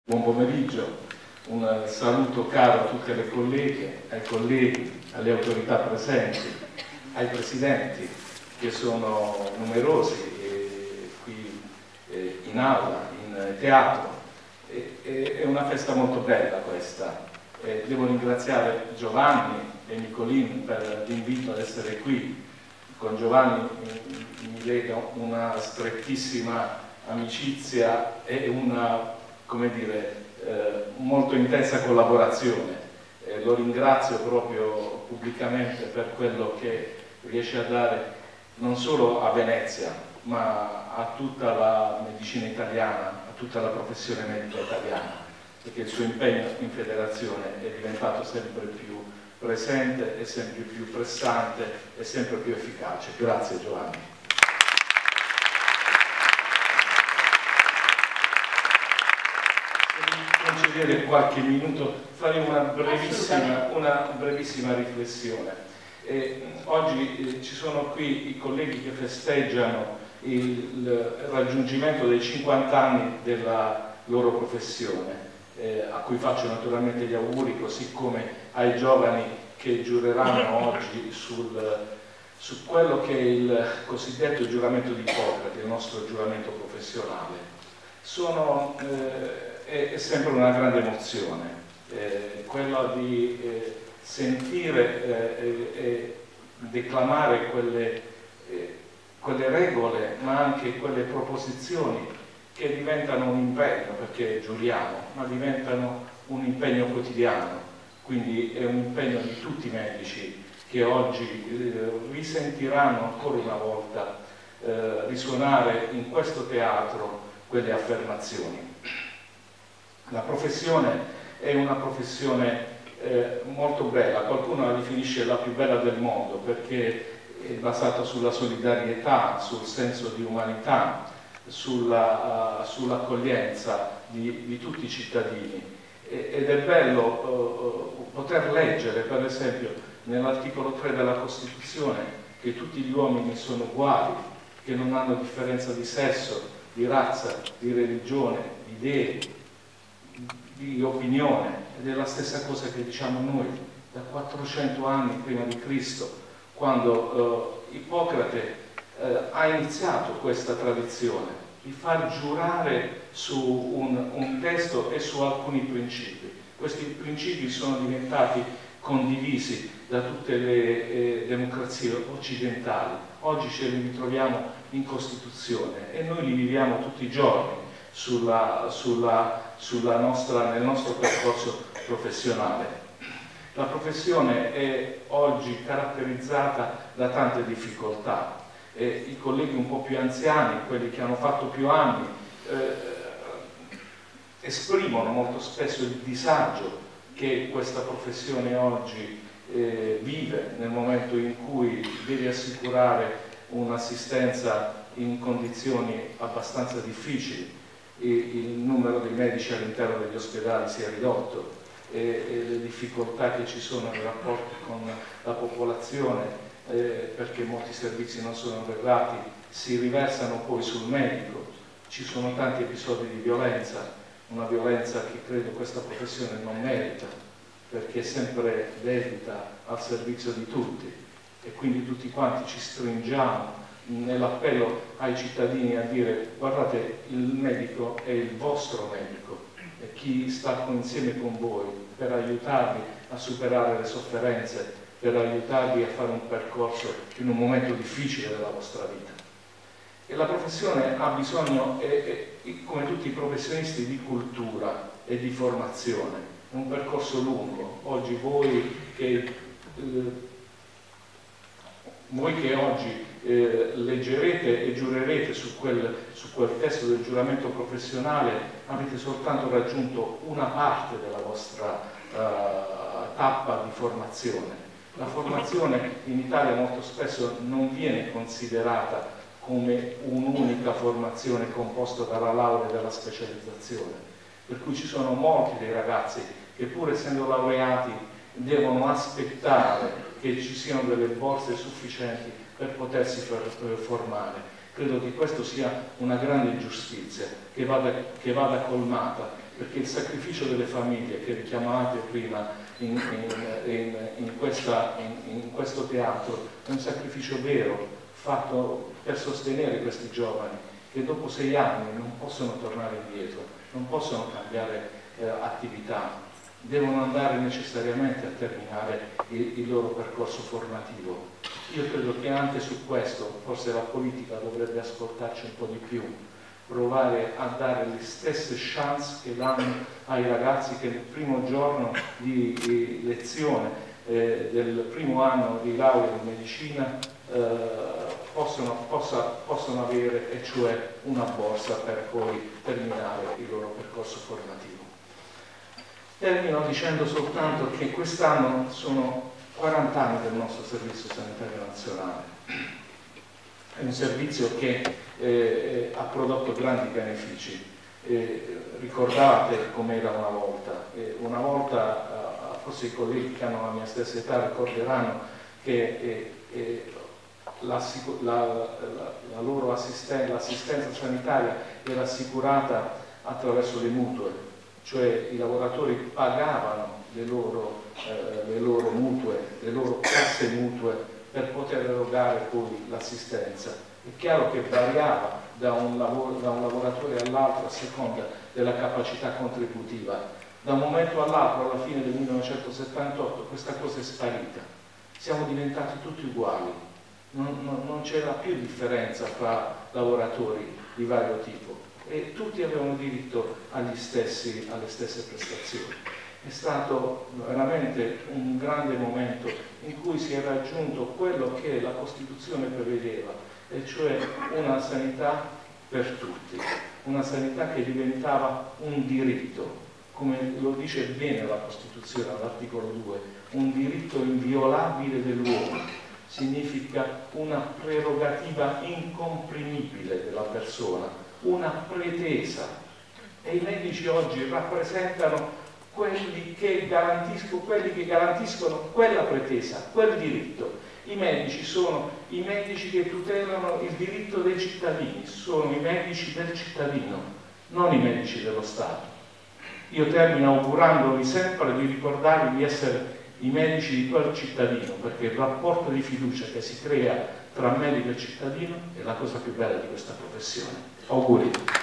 Buon pomeriggio, un saluto caro a tutte le colleghe, ai colleghi, alle autorità presenti, ai presidenti che sono numerosi qui in aula, in teatro. È una festa molto bella questa. Devo ringraziare Giovanni e Nicolin per l'invito ad essere qui. Con Giovanni mi lega una strettissima amicizia e una, come dire, molto intensa collaborazione. Lo ringrazio proprio pubblicamente per quello che riesce a dare non solo a Venezia, ma a tutta la medicina italiana, a tutta la professione medica italiana, perché il suo impegno in federazione è diventato sempre più presente e sempre più pressante e sempre più efficace. Grazie Giovanni. Concedere qualche minuto, farei una brevissima riflessione. Oggi ci sono qui i colleghi che festeggiano il raggiungimento dei 50 anni della loro professione, a cui faccio naturalmente gli auguri, così come ai giovani che giureranno oggi su quello che è il cosiddetto giuramento di Ippocrate, il nostro giuramento professionale. È sempre una grande emozione, quella di sentire e declamare quelle regole, ma anche quelle proposizioni che diventano un impegno, perché giuriamo, ma diventano un impegno quotidiano. Quindi è un impegno di tutti i medici che oggi risentiranno ancora una volta risuonare in questo teatro quelle affermazioni. La professione è una professione molto bella, qualcuno la definisce la più bella del mondo perché è basata sulla solidarietà, sul senso di umanità, sull'accoglienza di tutti i cittadini. Ed è bello poter leggere, per esempio, nell'articolo 3 della Costituzione che tutti gli uomini sono uguali, che non hanno differenza di sesso, di razza, di religione, di idee, di opinione, ed è la stessa cosa che diciamo noi da 400 anni prima di Cristo, quando Ippocrate ha iniziato questa tradizione di far giurare su un testo e su alcuni principi. Questi principi sono diventati condivisi da tutte le democrazie occidentali. Oggi ce li ritroviamo in Costituzione e noi li viviamo tutti i giorni nel nostro percorso professionale. La professione è oggi caratterizzata da tante difficoltà e i colleghi un po' più anziani, quelli che hanno fatto più anni, esprimono molto spesso il disagio che questa professione oggi vive nel momento in cui deve assicurare un'assistenza in condizioni abbastanza difficili. Il numero dei medici all'interno degli ospedali si è ridotto e le difficoltà che ci sono nei rapporti con la popolazione, perché molti servizi non sono erogati, si riversano poi sul medico. Ci sono tanti episodi di violenza, una violenza che credo questa professione non merita, perché è sempre dedita al servizio di tutti e quindi tutti quanti ci stringiamo nell'appello ai cittadini a dire: guardate, il medico è il vostro medico, è chi sta insieme con voi per aiutarvi a superare le sofferenze, per aiutarvi a fare un percorso in un momento difficile della vostra vita. E la professione ha bisogno, come tutti i professionisti, di cultura e di formazione. È un percorso lungo. Oggi voi che oggi leggerete e giurerete su quel testo del giuramento professionale avete soltanto raggiunto una parte della vostra tappa di formazione. La formazione in Italia molto spesso non viene considerata come un'unica formazione composta dalla laurea e dalla specializzazione, per cui ci sono molti dei ragazzi che pur essendo laureati devono aspettare che ci siano delle borse sufficienti per potersi formare. Credo che questo sia una grande ingiustizia che vada colmata perché il sacrificio delle famiglie che richiamavate prima in questo teatro è un sacrificio vero, fatto per sostenere questi giovani che dopo 6 anni non possono tornare indietro, non possono cambiare attività, devono andare necessariamente a terminare il loro percorso formativo. Io credo che anche su questo forse la politica dovrebbe ascoltarci un po' di più, provare a dare le stesse chance che danno ai ragazzi che nel primo giorno di lezione del primo anno di laurea in medicina possono avere, e cioè una borsa per poi terminare il loro percorso formativo. Termino dicendo soltanto che quest'anno sono 40 anni del nostro Servizio Sanitario Nazionale. È un servizio che ha prodotto grandi benefici. Ricordate com'era una volta. Una volta, forse i colleghi che hanno la mia stessa età ricorderanno che l'assistenza sanitaria era assicurata attraverso le mutue, cioè i lavoratori pagavano le loro mutue, le loro casse mutue per poter erogare poi l'assistenza. È chiaro che variava da un lavoratore all'altro a seconda della capacità contributiva. Da un momento all'altro, alla fine del 1978, questa cosa è sparita. Siamo diventati tutti uguali, non c'era più differenza tra lavoratori di vario tipo e tutti avevano diritto alle stesse prestazioni. È stato veramente un grande momento in cui si è raggiunto quello che la Costituzione prevedeva, e cioè una sanità per tutti, una sanità che diventava un diritto, come lo dice bene la Costituzione all'articolo 2, un diritto inviolabile dell'uomo. Significa una prerogativa incomprimibile della persona, una pretesa. E i medici oggi rappresentano quelli che garantiscono quella pretesa, quel diritto. I medici sono i medici che tutelano il diritto dei cittadini, sono i medici del cittadino, non i medici dello Stato. Io termino augurandovi sempre di ricordarvi di essere i medici di quel cittadino, perché il rapporto di fiducia che si crea tra medico e cittadino è la cosa più bella di questa professione. Auguri.